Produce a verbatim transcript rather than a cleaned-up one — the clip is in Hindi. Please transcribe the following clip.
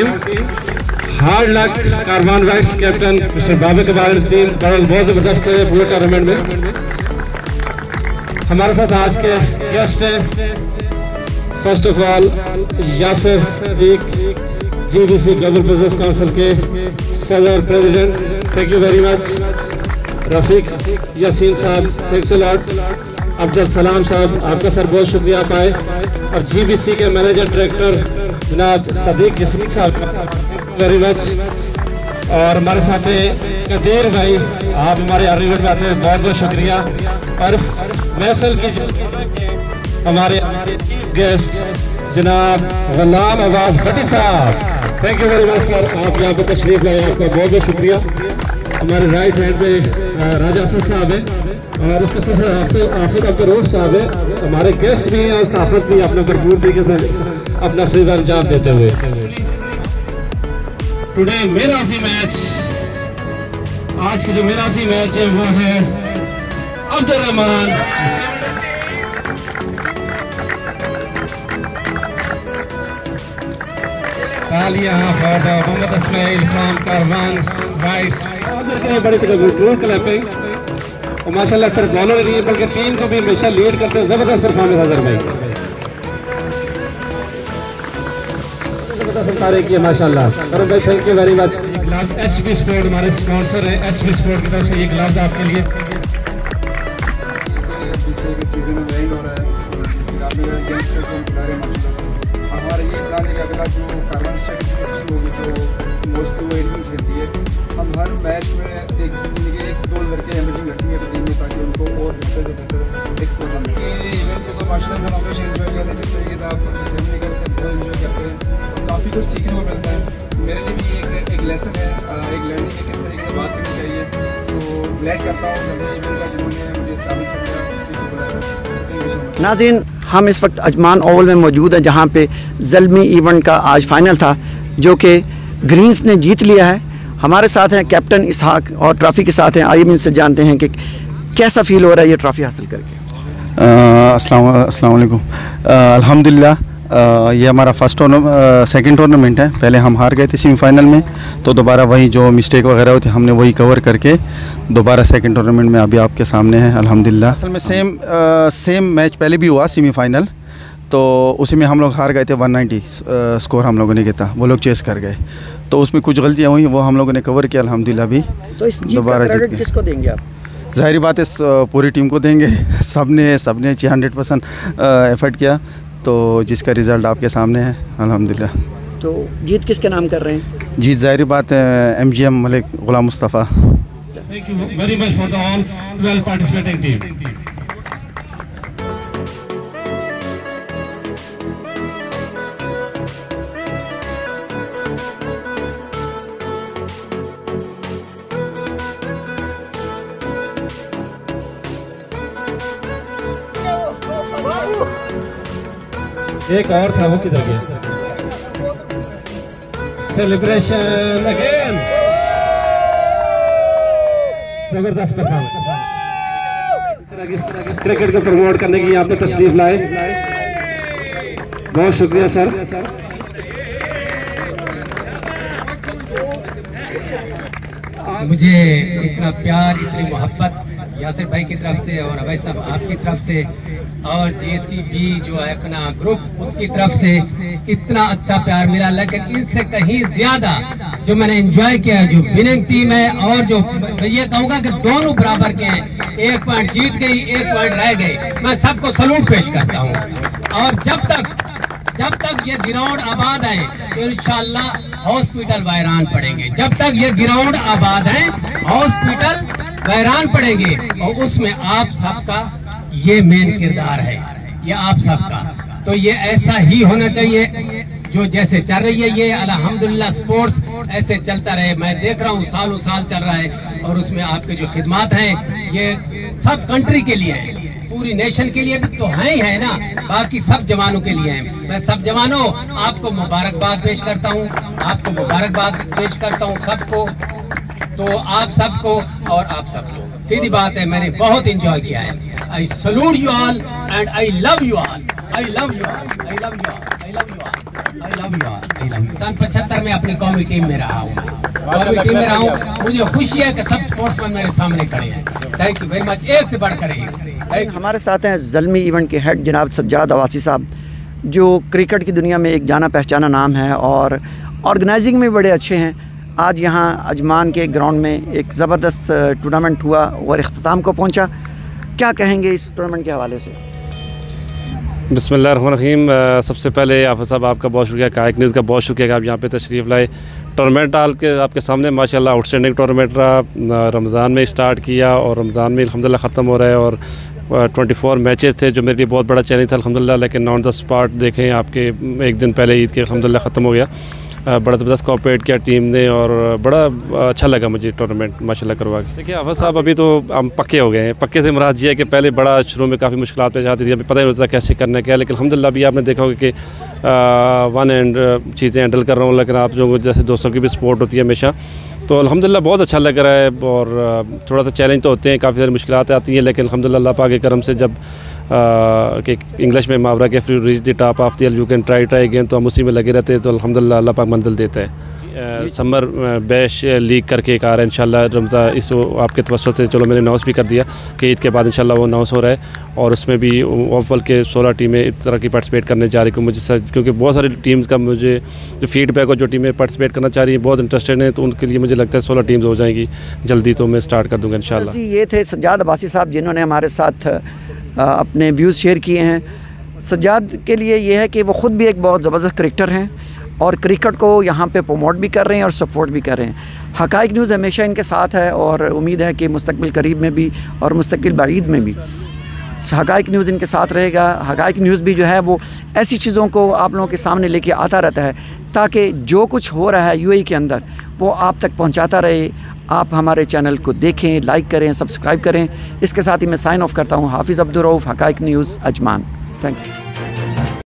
Team, hard luck caravan rides captain mister Baba Kabal team, बहुत जबरदस्त है पूरे टूर्नामेंट में। हमारे साथ आज के गेस्ट हैं first of all Yasir Sadiq, GBC global business council के सदर president, thank you very much. Rafiq Yasin साहब, थैंक्स अ लॉट। अफजल सलाम साहब, आपका सर बहुत शुक्रिया आप आए। और जीबीसी के मैनेजर डायरेक्टर जनाब सदीक यासीन साहब, वेरी मच। और हमारे साथ कदीर भाई, आप हमारे अर्निंग में आते हैं, बहुत बहुत शुक्रिया। और इस महफिल की हमारे गेस्ट जनाब गुलाम अब्बास भट्टी साहब, thank you very much sir, आप यहाँ पर तशरीफ लाए, आपका बहुत बहुत शुक्रिया। हमारे राइट हैंड पे राजा असद साहब है और उसके साथ आफिद अब्दुल साहब है, हमारे गेस्ट भी हैं और साफत भी अपने भरपूर तरीके से अपना फरीज़ा अंजाम देते हुए। टुडे मेरासी मैच, आज के जो मेरासी मैच है वो है अब्दुल रहमान तालियां for Mohammad Ismail from caravan rides, बड़ी तरह क्लैपिंग। और माशाल्लाह सिर्फ बॉलर नहीं बल्कि टीम को भी हमेशा लीड करते हैं, जबरदस्त परफॉर्मेंस अजहर भाई, जबरदस्त तारीफ की माशाल्लाह। करण भाई thank you very much. Gloves HP sport हमारे स्पॉन्सर है, एचपी स्पोर्ट की तरफ से ये ग्लव्स आपके लिए। सीजन में एंड हो रहा है, यंगस्टर्स को खिला रहे हैं माशाल्लाह से। हमारा ये प्लान है कि अगला जो कारवान स्ट्रेटजी होगी तो मोस्ट टू एंडिंग खेलती है, हम हर मैच में एक एक से दो लड़के एमर्जिंग रखेंगे टीम में ताकि उनको और बेहतर से बेहतर एक्सपोजर मिले। ये इवेंट को तो माशाल्लाह हम हमेशा एंजॉय करते हैं, जिस तरीके से आप सेरेमनी करते हैं बहुत एंजॉय करते हैं और काफ़ी कुछ सीखने को मिलता है। मेरे लिए भी एक एक लेसन है, एक लर्निंग है किस तरीके से बात करनी चाहिए। तो ग्लैड करता हूँ सभी इवेंट का जिन्होंने मुझे इस्लामिक नाज़रीन, हम इस वक्त अजमान ओवल में मौजूद हैं जहां पे ज़ल्मी इवेंट का आज फाइनल था जो कि ग्रीन्स ने जीत लिया है। हमारे साथ हैं कैप्टन इसहाक और ट्रॉफ़ी के साथ हैं, आइए इनसे जानते हैं कि कैसा फील हो रहा है ये ट्रॉफ़ी हासिल करके। अस्सलाम अस्सलाम वालेकुम। अल्हम्दुलिल्लाह ये हमारा फर्स्ट टूर्नामेंट सेकंड टूर्नामेंट है। पहले हम हार गए थे सेमीफाइनल में, तो दोबारा वही जो मिस्टेक वगैरह होती हमने वही कवर करके दोबारा सेकंड टूर्नामेंट में अभी आपके सामने है अल्हम्दुलिल्लाह। असल में सेम आ, सेम मैच पहले भी हुआ सेमीफाइनल, तो उसी में हम लोग हार गए थे वन नाइन्टी स्कोर हम लोगों ने किया था, वो लोग चेस कर गए, तो उसमें कुछ गलतियाँ हुई, वो हम लोगों ने कवर किया अल्हम्दुलिल्लाह। भी तो इस दोबारा जीत किसको देंगे आप? ज़ाहिर बात है पूरी टीम को देंगे, सब ने सब ने हंड्रेड परसेंट एफर्ट किया, तो जिसका रिज़ल्ट आपके सामने है अल्हम्दुलिल्लाह। तो जीत किसके नाम कर रहे हैं? जीत ज़ाहिर बात है M G M Malik Ghulam Mustafa. Thank you very much for the all twelve participating team. एक और था, वो किधर गया? सेलिब्रेशन अगेन, जबरदस्त परफॉर्मेंस। क्रिकेट को प्रमोट करने की यहाँ पे तशरीफ लाए, बहुत शुक्रिया सर। मुझे इतना प्यार, इतनी मोहब्बत यासिर भाई की तरफ से और अवैस साहब आपकी तरफ से और जेसीबी जो है अपना ग्रुप उसकी तरफ से इतना अच्छा प्यार मिला, लेकिन इनसे कहीं ज्यादा जो मैंने एंजॉय किया जो विनिंग टीम है और जो ये कहूँगा कि दोनों बराबर के हैं, एक पॉइंट जीत गई, एक पॉइंट रह गई, मैं सबको सलूट पेश करता हूँ। और जब तक जब तक ये ग्राउंड आबाद है तो इंशाल्लाह हॉस्पिटल वैरान पड़ेंगे। जब तक ये ग्राउंड आबाद है हॉस्पिटल वैरान पड़ेंगे, और उसमें आप सबका ये मेन किरदार है, ये आप सबका। तो ये ऐसा ही होना चाहिए जो जैसे चल रही है ये अल्हम्दुलिल्लाह स्पोर्ट्स ऐसे चलता रहे। मैं देख रहा हूँ सालों साल चल रहा है और उसमें आपके जो खिदमात हैं ये सब कंट्री के लिए है, पूरी नेशन के लिए भी तो है ही है ना, बाकी सब जवानों के लिए है। मैं सब जवानों आपको मुबारकबाद पेश करता हूँ, आपको मुबारकबाद पेश करता हूँ सबको, तो आप सबको और आप सबको। सीधी बात है, मैंने बहुत एंजॉय किया है। I salute you all and I love you all, I love you all, I love you all, I love you all. I love you I love you. सन पचहत्तर में अपनी कौमी टीम में रहा हूँ, कौमी टीम में रहा हूँ। मुझे खुशी है कि सब स्पोर्ट्समैन मेरे सामने खड़े हैं। Thank you very much. एक से बढ़कर एक। हमारे साथ हैं ज़ल्मी इवेंट के हेड जनाब सज्जाद अवासी साहब, जो क्रिकेट की दुनिया में एक जाना पहचाना नाम है और ऑर्गेनाइजिंग में बड़े अच्छे हैं। आज यहाँ अजमान के ग्राउंड में एक ज़बरदस्त टूर्नामेंट हुआ और इख्तिताम को पहुँचा। क्या कहेंगे इस टूर्नामेंट के हवाले से? बिस्मिल्लाहिर्रहमानिर्रहीम। सबसे पहले आफा साहब आपका बहुत शुक्रिया, कायक न्यूज़ का बहुत शुक्रिया कि आप यहाँ पे तशरीफ़ लाए। टूर्नामेंट डाल के आपके सामने माशाल्लाह आउटस्टैंडिंग टूर्नामेंट रहा। रमज़ान में स्टार्ट किया और रमज़ान में अल्हम्दुलिल्लाह ख़त्म हो रहा है और ट्वेंटी फोर मैचेस थे जो मेरे लिए बहुत बड़ा चैलेंज था अल्हम्दुलिल्लाह। लेकिन ऑन द स्पॉट देखें आपके एक दिन पहले ईद के अल्हम्दुलिल्लाह ख़त्म हो गया। बड़ा ज़बरदस्त कोऑपरेट किया टीम ने और बड़ा अच्छा लगा मुझे टूर्नामेंट माशाल्लाह करवा के। देखिए आफा साहब अभी तो हम पक्के हो गए हैं। पक्के से मुराद ये है कि पहले बड़ा शुरू में काफ़ी मुश्किलात पेश आती थी, अभी पता नहीं होता कैसे करना है क्या, लेकिन अल्हम्दुलिल्लाह अभी आपने देखा होगा कि वन एंड चीज़ें हैंडल कर रहा हूँ। लेकिन आप जो जैसे दोस्तों की भी सपोर्ट होती है हमेशा, तो अल्हम्दुलिल्लाह बहुत अच्छा लग रहा है। और थोड़ा सा चैलेंज तो होते हैं, काफ़ी सारी मुश्किलात आती हैं, लेकिन अल्हम्दुलिल्लाह अल्लाह पाक के करम से जब कि इंग्लिश में मुहावरा के फ्री reach the top of the you can try try again, तो हम उसी में लगे रहते हैं। तो अल्हम्दुलिल्लाह अल्लाह पाक मंजिल देता है। समर बैश लीग करके एक आ रहा है इंशाल्लाह रमज़ा, इस आपके तवज्जो से चलो मैंने अनाउंस भी कर दिया कि ईद के बाद इंशाल्लाह वो अनाउंस हो रहा है। और उसमें भी ओवल के सोलह टीमें इस तरह की पार्टिसिपेट करने जा रही हैं। मुझे क्योंकि बहुत सारी टीम्स का मुझे जो फीडबैक हो, जो टीमें पार्टिसिपेट करना चाह रही हैं बहुत इंटरेस्टेड हैं, तो उनके लिए मुझे लगता है सोलह टीम्स हो जाएंगी जल्दी, तो मैं स्टार्ट कर दूँगा इंशाल्लाह। जी, ये थे सज्जाद अब्बासी साहब जिन्होंने हमारे साथ अपने व्यूज़ शेयर किए हैं। सज्जाद के लिए ये है कि वो ख़ुद भी एक बहुत ज़बरदस्त क्रिकेटर हैं और क्रिकेट को यहाँ पे प्रमोट भी कर रहे हैं और सपोर्ट भी कर रहे हैं। हक़ाइक़ न्यूज़ हमेशा इनके साथ है और उम्मीद है कि मुस्तक़बिल करीब में भी और मुस्तक़बिल बाईद में भी हक़ाइक़ न्यूज़ इनके साथ रहेगा। हक़ाइक़ न्यूज़ भी जो है वो ऐसी चीज़ों को आप लोगों के सामने लेके आता रहता है ताकि जो कुछ हो रहा है यूएई के अंदर वो आप तक पहुँचाता रहे। आप हमारे चैनल को देखें, लाइक करें, सब्सक्राइब करें। इसके साथ ही मैं साइन ऑफ करता हूँ। Hafiz Abdul Rauf, Haqaiq news, Ajman. Thank you.